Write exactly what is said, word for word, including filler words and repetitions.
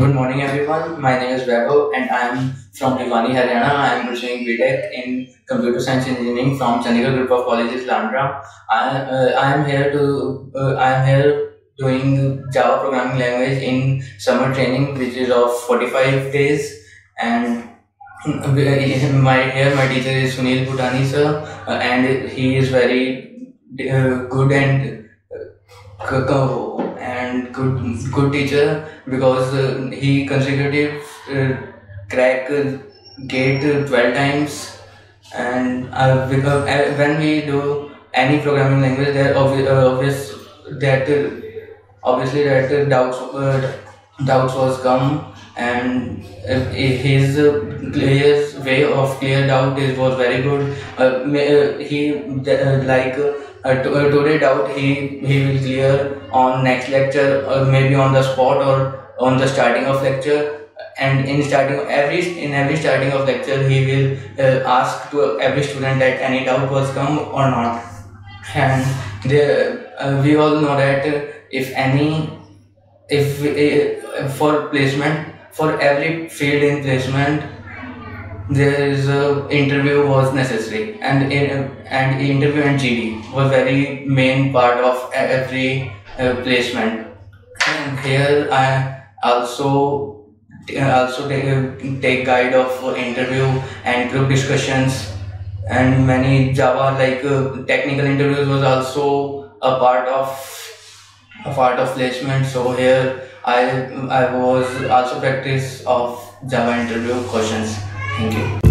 Good morning, everyone. My name is Vaibhav, and I am from Bhiwani, Haryana. I am pursuing B Tech in Computer Science Engineering from Chandigarh Group of Colleges, Landran. I uh, I am here to uh, I am here doing Java programming language in summer training, which is of forty-five days. And my here my teacher is Sunil sir, uh, and he is very uh, good and uh, and good good teacher because uh, he consecutive uh, crack uh, gate uh, twelve times. And uh, because, uh, when we do any programming language, there obvi- uh, obvious that uh, obviously that uh, doubts uh, doubts was come. And uh, his uh, his way of clear doubt is was very good. Uh, may- uh, he uh, like uh, uh, to, uh, today doubt he he will clear on next lecture, or maybe on the spot, or on the starting of lecture. And in starting every in every starting of lecture, he will uh, ask to every student that any doubt was come or not. And there uh, we all know that uh, if any if uh, for placement, for every field in placement, there is a interview was necessary. And in, and interview and G D was very main part of every uh, placement. And here I also also take, take guide of interview and group discussions, and many Java like uh, technical interviews was also a part of a part of placement. So here I I was also practice of Java interview questions. Thank you.